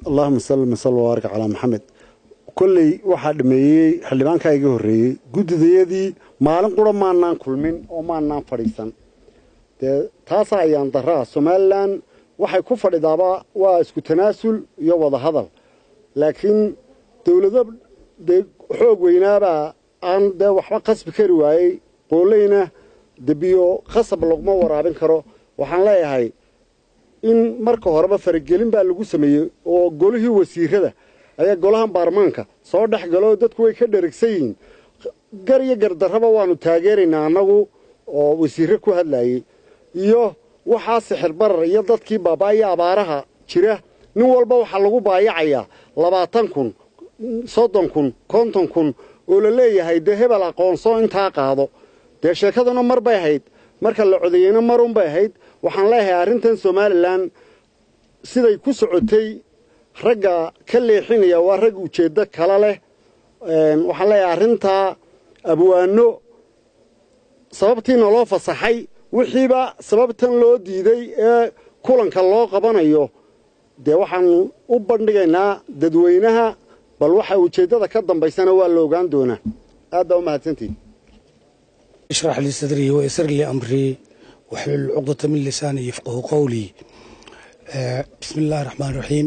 اللهم صل وبارك على محمد كلي واحد ميي حلبان كايغي هوريي غوديديدii maalin qura maanaan kulmin oo maanaan fadhiisan taas ayaan daraa Soomaaliland waxay ku fadhidaaba waa isku tanaasul iyo wada hadal laakiin dawladda xoog weynaaba aan waxba qasbi kari waayay qooleyna dabiyo qasab laguma waraabin karo waxaan leeyahay in marka horeba faragelin baa lagu sameeyay oo golihii wasiirada ayaa golahan baarlamaanka soo dhaxgalo dadku way ka dharagsayin gar iyo gardarraba waanu taageeraynaa anagu oo wasiirro ku hadlayay iyo waxa sixir barar iyo dadkii baabaaya abaaraha jira nin walba waxa lagu baayacayaa 20,000 30,000 50,000 oo la leeyahay hebel aqoonso inta qaado sheekaduna mar bay ahayd marka la codeeyayna mar un bay ahayd waxaan leeyahay arrintan Soomaaliland siday ku socotay ragga ka leexinaya waa rag ujeedo kala leh waxaan leeyahay arrinta abwaano sababtiina loo fasaxay wixiiba sababtan loo diiday ee kulanka loo qabanayo waxaan u bandhigaynaa dadweynaha bal waxa ujeedada ka dambaysana waa la ogaan doonaa aad u mahadsantiin اشرح لي صدري ويسر لي أمري واحلل عقدة من لساني يفقه قولي بسم الله الرحمن الرحيم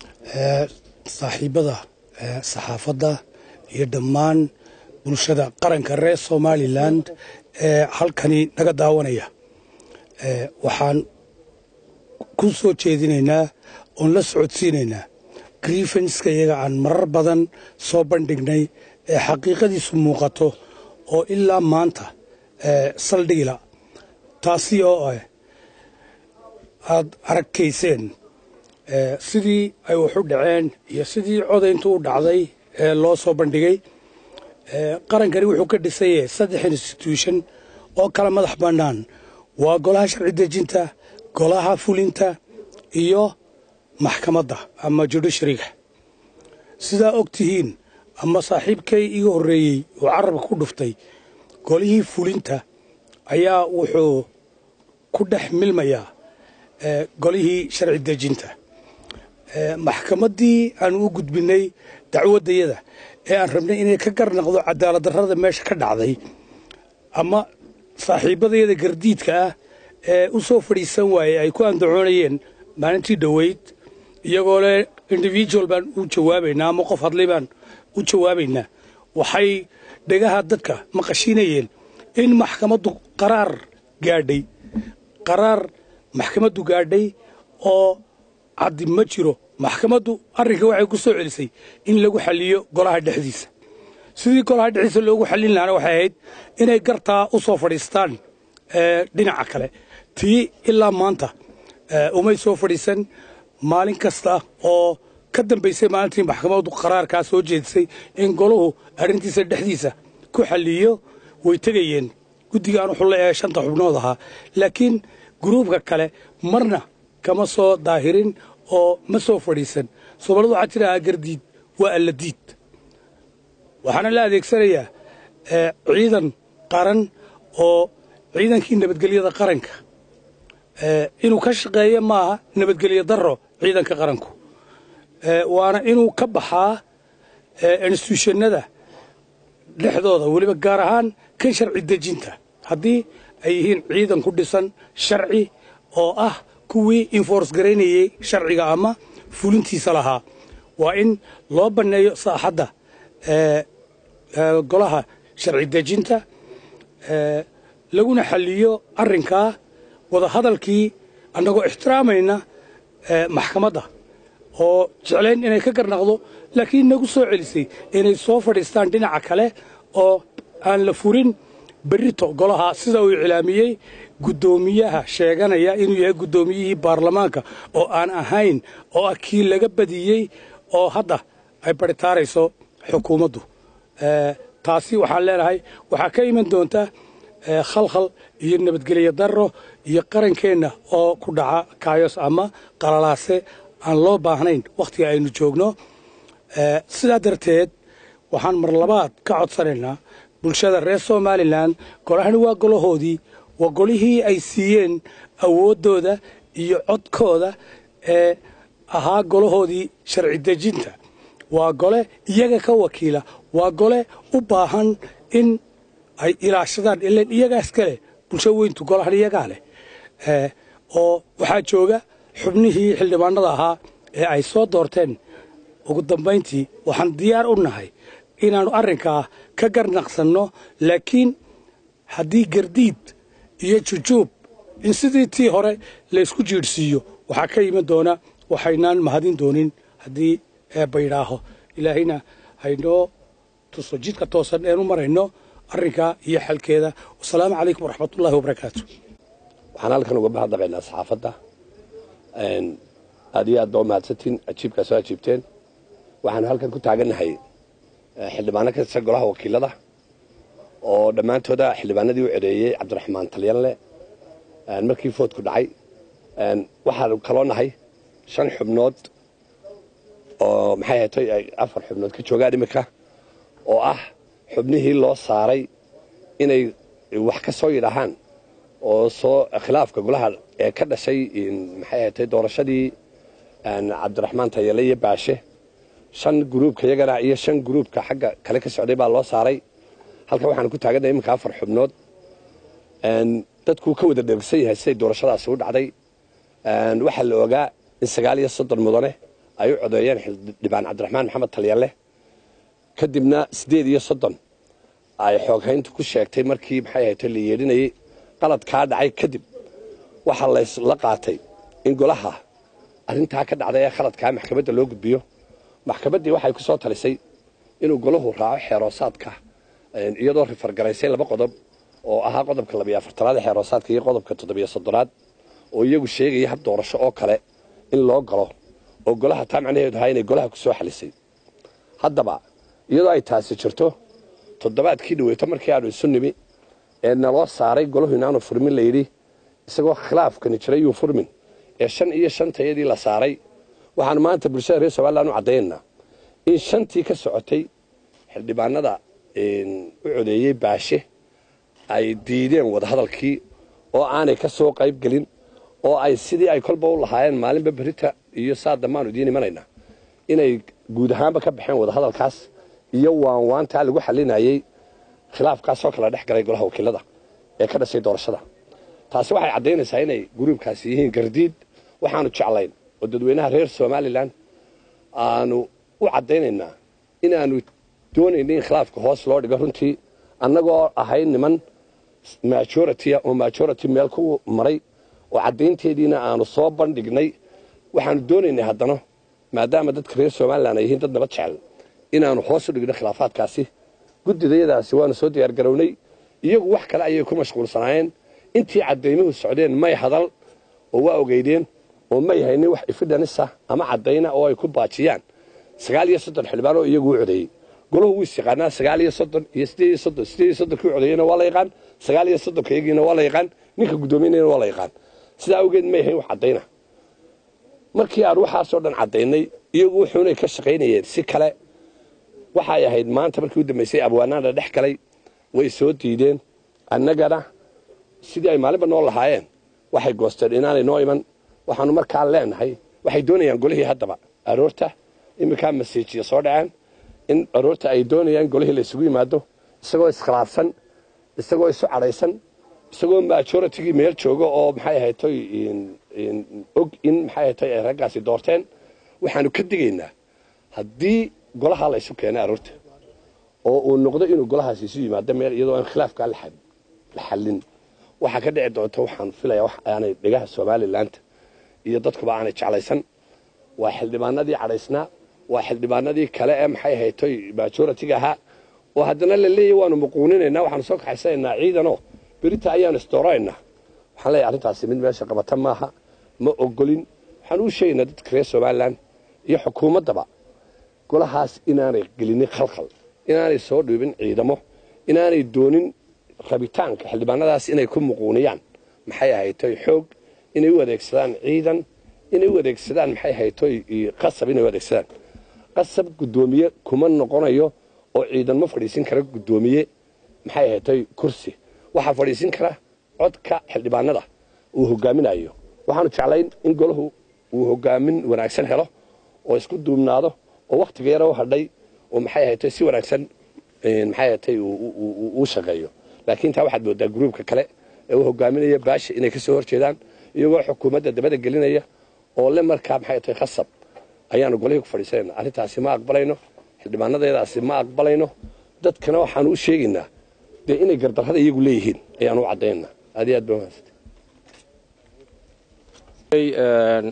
صاحبة صحافة يدمان بلشدة قرن كرئي سوماليلاند halkani naga daawanaya waxaan ku soo jeedinaynaa oo la socodsiinaynaa grievanceska iyaga aan marar badan soo bandhignay ee xaqiiqadiisu muuqato oo ilaa maanta saldhigila taasi oo aad arkayseen sidii ay wax u dhaceen iyo sidii codayntu u dhacday ee loo soo bandhigay qarankani wuxuu ka dhisay 3 institution oo kala madax bannaan waa golaha sharci dejinta golaha fulinta iyo maxkamadda ama judiciary sida ogtihiin ama saaxiibkay iga horeeyay oo carabka ku dhuftay golihii fulinta ayaa wuxuu ku dhex milmaya golihii sharci dejinta maxkamaddii aan u gudbinay dacwadayada ee aan rabnay inay ka garnaqdo cadaalad darrada meesha ka dhacday ama saaxiibadayada gardiidka ah ee u soo fadhiisan waayay ay ku andacoonayeen maalintii dhaweyd iyagoo leh individual baan u jawaabaynaa ama qof hadlay baan u jawaabaynaa waxay dhegaha dadka maqashiinayeen in maxkamaddu qaraar maxkamaddu gaadhay oo caddi ma jiro maxkamaddu arrinka waxay ku soo celisay in lagu xalliyo golaha dhexdiisa sidii golaha dhexdiisa loogu xallin lahaana waxay ahayd inay gartaa u soo fadhiistaan dhinaca kale tii ilaa maanta umay soo fadhiisan maalin kasta oo ka dambaysay maalintii maxkamaddu qaraarkaa soo jeedisay in goluhu arrintiisa dhexdiisa ku xalliyo way tegayeen guddigaan wuxuu leeyahay 5 xubnood ahaa laakiin gruubka kale marna kama soo daahirin oo ma soo fadhiisan Soomaalidu waxa jira gardiid waa alla diid waxaana la adeegsanayaa ciidan qaran oo ciidankii nabadgelyada qaranka inuu ka shaqeeyo maaha nabadgelyo darro ciidanka qaranku waana inuu ka baxaa institutionada dhexdooda waliba gaar ahaan kan sharci dejinta haddii ay yihiin ciidan ku dhisan sharci oo ah kuwii enforce gareynayay sharciga ama fulintiisa lahaa waa in loo banneeyo saaxadda golaha sharci dejinta laguna xalliyo arrinkaa wada hadalkii annagoo ixtiraamayna maxkamadda oo jeclayn inay ka garnaqdo laakiin nagu soo celisay inay soo fadhiistaan dhinaca kale oo aan la furin berrito golaha sida uu iclaamiyey guddoomiyaha sheeganaya inuu yahay guddoomiyihii baarlamaanka oo aan ahayn oo ah kii laga badiyey oo hadda ay baritaarayso xukuumaddu taasi waxaan leenahay waxaa ka iman doonta khalkhal iyo nabadgelyo darro iyo qarankeenna oo ku dhaca kaayos ama qalalaase aan loo baahnayn wakhtiga aynu joogno sidaa darteed waxaan mar labaad ka codsanaynaa bulshada reer Soomaaliland golahani waa golahoodii waa golihii ay siiyeen awooddooda iyo codkooda ahaa golahoodii sharci dejinta waa gole iyaga ka wakiila waa gole u baahan in ay ilaashadaan ileen iyagaas kale bulsho weyntu golahan iyagaa leh oo waxaa jooga xubnihii xildhibaanada ahaa ee ay soo doorteen ugu dambayntii waxaan diyaar u nahay inaannu arrinkaa ka garnaqsanno laakiin haddii gardiid iyo jujuub in sidii tii hore laysku jiidhsiiyo waxaa ka iman doona waxaynaan mahadin doonin haddii eebbaydhaaho ilaahayna haynoo tuso jidka toosan eenu marayno arrinkaa iyo xalkeeda wasalaamu calaykum waraxmatullahi wabarakaatu waxaan halkan uga mahadnaqaynaa saxaafadda aad iyo aad baa u mahadsantiin ajiibkaa soo ajiibteen waxaanu halkan ku taagannahay xildhibaano ka tirsan golaha wakiilada oo dhammaantooda xildhibaanadii u cereeyey cabdiraxmaan talyanle markii foodku dhacay waxaanu kaloo nahay 5 xubnood oo maxay ahaatay ay 4 xubnood ka joogaan imika oo ah xubnihii loo saaray inay wax ka soo yidhaahaan oo soo khilaafka golaha ee ka dhashay maxay ahaatay doorashadii cabdiraxmaan talyanle iyo baashe 5 gruubka iyagana iyo 5 gruubka xagga kale ka socday baa loo saaray halka waxaan ku taagannahay imika 4 xubnood dadku ka wada dheegsan yahay siday doorashadaasi u dhacday waxaa la ogaa in 39 mudane ay u codeeyeen xildhibaan cabdiraxmaan maxamed talyanle kadibna 38 ay xooghayntu ku sheegtay markii maxay ahayd la yeedhinayay qalad ka dhacay kadib waxa la qaatay in golaha arrintaa ka dhacday ee khaladka maxkamadda loo gudbiyo maxkamaddii waxay ku soo talisay inuu golahu raaco xeeroosaadka iyadoo rifargaraysay 2 qodob oo ahaa qodobka 24aad ee xeeroosaadka iyo qodobka 73aad oo iyagu sheegaya hab doorasho oo kale in loo galo oo golaha taa macnaheedu ahaa inay golaha ku soo xalisay haddaba iyadoo ay taasi jirto toddobaadkii dhaweeto markii aanu isu nimi ee naloo saaray golahu inaanu furmin la yidhi isagoo khilaafkani jiray yuu furmin ee 5 iyo 5 la saaray waxaan maanta bulshada reer Soomaaliland u caddeynaa in 5tii ka socotay xildhibaanada u codeeyay baashe ay diideen wada hadalkii oo aanay ka soo qayb galin oo ay sidii ay kolba u lahaayeen maalinba berita iyo saad dhammaan u diin imanayna inay guud ahaanba ka baxeen wada hadalkaas iyo waanta lagu xalinayay khilaafkaas oo kala dhex galay golaha wakiilada ee ka dhashay doorashada taasi waxay cadeynaysaa inay gruubkaasi yihiin gardiid waxaanu jeclayn oo dadweynaha reer Soomaaliland aanu u cadeynaynaa inaanu doonayno in khilaafka hoos loo dhigo runtii annagoo ahay niman majority meel ku maray oo cadeynteediina aanu soo bandhignay waxaanu doonaynaa haddana maadaama dadka reer Soomaaliland ay yihiin dad nabad jecel inaanu hoos u dhigno khilaafaadkaasi guddidayadaasi waanu soo diyaar garownay iyagu wax kale ayay ku mashquulsanaayeen intii cadeymuhu socdeen may hadal oo waa ogeydeen oo may haynin wax evidence ama cadeyna oo ay ku baajiyaan 39 xildhibaan oo iyagu u codeeyay golahu wuu yaqaanaa 39 iyo 38 ku codeeyayna waa la yaqaan 39 kaygina waa la yaqaan ninka gudoomiyayna waa la yaqaan sidaa awgeed may hayn wax cadeyna markii aan waxaasoo dhan cadeynay iyagu wuxuuna ka shaqeynayeen si kale waxay ahayd maanta markii u dambeysay abwaanada dhex galay way soo diideen annagana sidii ay maalinba noo lahaayeen waxay goosteen inaanay noo iman waxaanu markaa leenahay waxay doonayaan golihii haddaba aroorta iminkaa masiijiya soo dhaceen in aroorta ay doonayaan golihii la isugu yimaado isagoo iskhilaafsan isagoo isu cadhaysan isagoo majoritygii meel jooga oo maxay ahayd og in maxay ahayd ay raggaasi doorteen waxaanu ka digaynaa haddii golaha la isu keenay aroorta oo uu noqdo inuu golahaasi isu yimaado meel iyadoo aan khilaafka la xallin waxa ka dhici doonta waxaan filayaa wax aanay dhigaha Soomaaliland iyo dadkuba aanay jeclaysan waa xildhibaanadii cadhaysnaa waa xildhibaanadii kale ee maxay ahayd majority-ga ahaa oo haddana la leeyahay waanu muquuninaynaa waxaanu soo kaxaysanaynaa ciidano berita ayaanu isdooraynaa waxaan leeyahay arrintaasi mid meesha qabata maaha ma ogolin waxaan u sheegaynaa dadka reer Soomaaliland iyo xukuumaddaba golahaas inaanay gelinin khalkhal inaanay soo dhiibin ciidamo inaanay doonin rabitaanka xildhibaanadaas inay ku muquuniyaan maxay ahayd xoog inay u adeegsadaan ciidan inay u adeegsadaan maxay ahayd qasab inay u adeegsadaan qasab gudoomiye kuma noqonayo oo ciidan ma fadhiisin kara gudoomiye maxay ahayd kursi waxa fadhiisin kara codka xildhibaanada uu hogaaminayo waxaanu jeclayn in golahu uu hogaamin wanaagsan helo oo isku duubnaado oo waqtiga yar oo hadhay oo maxay ahayd si wanaagsan maxay ahayd uu shaqeeyo laakiin taa waxaad moodaa groupka kale ee uu hogaaminaya baashi inay ka soo horjeedaan iyagoo xukuumadda dabada gelinaya oo le markaa maxay ahayd khasab ayaanu golihii ku fadhiisanayna arrintaasi ma aqbalayno xildhibaanadeedaasi ma aqbalayno dadkana waxaan u sheegaynaa dee inay gardarrada iyagu leeyihiin ayaan u caddaynaa aad iyo aad baa mahadsan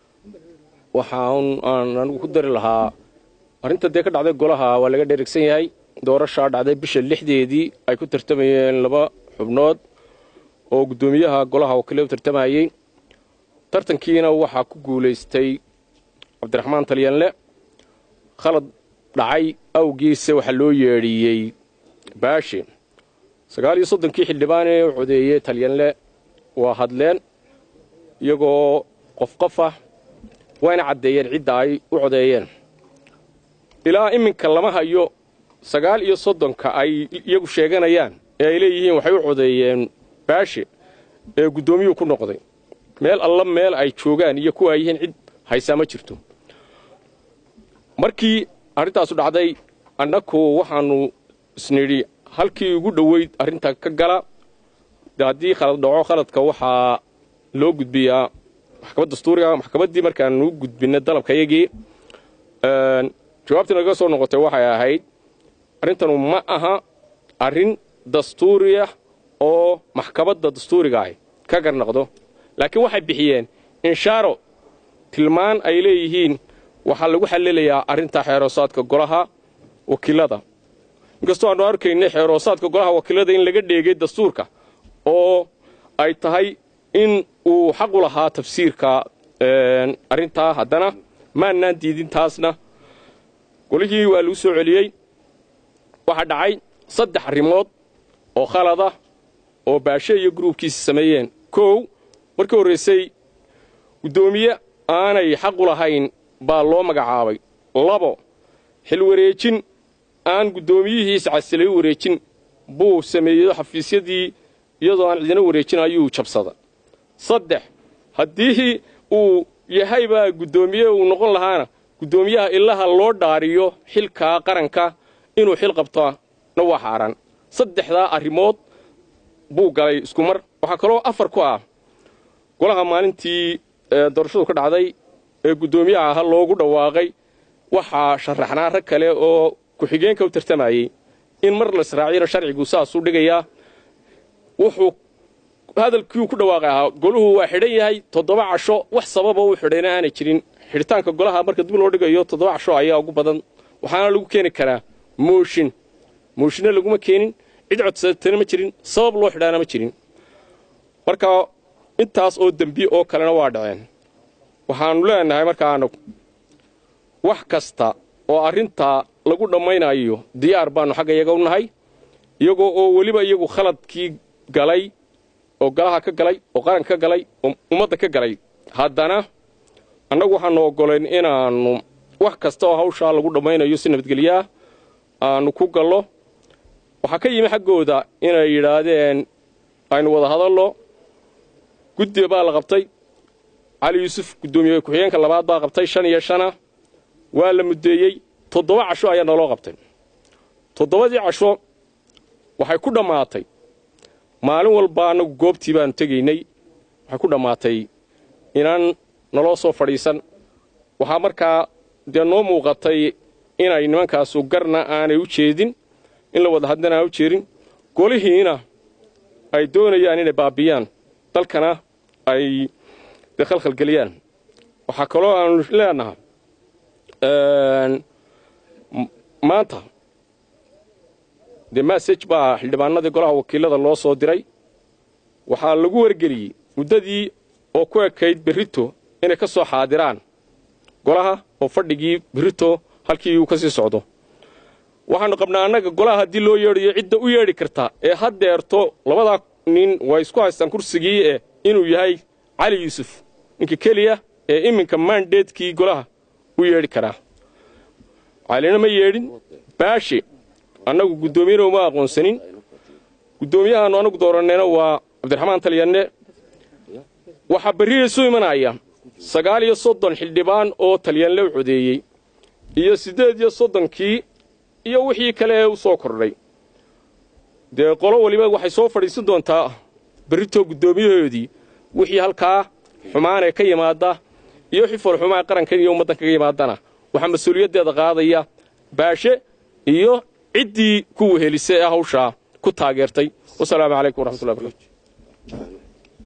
waxaan anigu ku dari lahaa arrinta dee ka dhacday golaha waa laga dheregsan yahay doorashaa dhacday bisha 6deedii ay ku tartamayeen 2 xubnood oo guddoomiyaha golaha wakiilada tartamayay tartankiina waxaa ku guuleystay cabdiraxmaan talyanle khalad dhacay awgiisa waxa loo yeedhiyey baashi 39 xildhibaan ee u codeeyay talyanle waa hadleen iyagoo qof ah wayna caddeeyeen cidda ay u codeeyeen ilaa iminka lama hayo 39 ay iyagu sheeganayaan ee ay leeyihiin waxay u codeeyeen baashi ee guddoomiyuhu ku noqday meel alla meel ay joogaan iyo kuwa ay yihiin cid haysaa ma jirto markii arrintaasu dhacday annaku waxaanu isnidhi halkii ugu dhoweyd arrinta ka gala haddii khalad dhaco khaladka waxaa loo gudbiyaa maxkamadda dastuuriga maxkamaddii markaanu gudbinay dalabkayagii jawaabtii naga soo noqotay waxay ahayd arrintanu ma aha arrin dastuuriya oo maxkamadda dastuuriga ah ka garnaqdo laakiin waxay bixiyeen inshaaro tilmaan ay leeyihiin waxaa lagu xallilayaa arrinta xeeroosaadka golaha wakiilada inkastoo aanu arkaynay xeeroosaadka golaha wakiilada in laga dheegay dastuurka oo ay tahay in uu xaq u lahaa tafsiirka arrintaa haddana maannaan diidin taasna golihii waa lagu soo celiyey waxaa dhacay 3 arrimood oo khalada oo baashe iyo gruubkiisa sameeyeen 1 markii horreysay guddoomiye aanay xaq u lahayn baa loo magacaabay 2 xil wareejin aan guddoomiyihiisa casilay wareejin buu sameeyay xafiisyadii iyadoo aan cidina wareejin ayuu jabsada 3 haddii uu yahay baa guddoomiye uu noqon lahaana guddoomiyaha ilaha loo dhaariyo xilka qaranka inuu xil qabto na waa xaaran 3 arrimood buu galay isku mar waxa kale oo 4 ku ah golaha maalintii doorashadu ka dhacday ee guddoomiyaha loogu dhawaaqay waxa sharaxnaa rag kale oo ku xigeenka u tartamayay in mar la israaciyo sharcigu saas u dhigaya wuxuu hadalkii ku dhawaaqay goluhu waa xidhan yahay 7 casho wax sabab oo u xidhayna aan jirin xiritaanka golaha marka dib loo dhigayo 7 casho ayaa ugu badan waxaana lagu keeni karaa mooshin laguma keenin cid codsatana ma jirin sabab loo xidhaana ma jirin marka intaas oo dambi oo kalena waa dhaceen waxaanu leenahay marka anagu wax kasta oo arrinta lagu dhammaynayo diyaar baanu xagga iyaga u nahay iyagoo oo weliba iyagu khaladkii galay oo galaha ka galay oo qaran ka galay oo ummadda ka galay haddana annagu waxaanu ogoleen inaannu wax kasta oo hawshaa lagu dhammaynayo si nabadgelya aanu ku gallo waxaa ka yimi xaggooda inay yidhaahdeen aynu wada hadallo guddiga baa la qabtay cali yuusuf guddoomiye ku-xigeenka labaad baa qabtay 5 iyo 5 waa la muddeeyey 7 casho ayaa naloo qabtay 7dii casho waxay ku dhammaatay maalin walba anagu goobtii baanu tegaynay waxay ku dhammaatay inaan naloo soo fadhiisan waxaa markaa dee noo muuqatay inay nimankaasu garna aanay u jeedin in la wada hadlana aan u jeerin golihiina ay doonayaan inay baabiyaan dalkana ay khalkhalgeliyaan waxaa kaloo aanu leenahay maanta dee message baa xildhibaanadii golaha wakiilada loo soo diray waxaa lagu wargeliyey muddadii oo ku ekayd berrito inay ka soo xaadiraan golaha oo fadhigii berrito halkii uu ka sii socdo waxaanu qabnaa annaga golaha haddii loo yeedhayo cidda u yeedhi karta ee haddeerto 2 nin way isku haystaan kursigii inuu yahay cali yuusuf ninka keliya ee iminka mandatekii golaha u yeedhi karaa calina ma yeedhin baashi annagu guddoomiyana uma aqoonsanin guddoomiyahaanu anagu dooranayna waa cabdiraxmaan talyanne waxaa berri isu imanaya 39 xildhibaan oo talyaanle u codeeyey iyo 38kii iyo wixii kale ee u soo kordhay dee qolo waliba waxay soo fadhiisan doontaa berito guddoomiyahoodii wixii halkaa xumaan ee ka yimaada iyo xifal xumaan qarankan iyo ummaddan kaga yimaadana waxaa mas-uuliyaddeeda qaadaya baashe iyo ciddii ku wehelisay ee hawshaa ku taageertay wasalaamu calaykum waraxmatullahi wabarakatu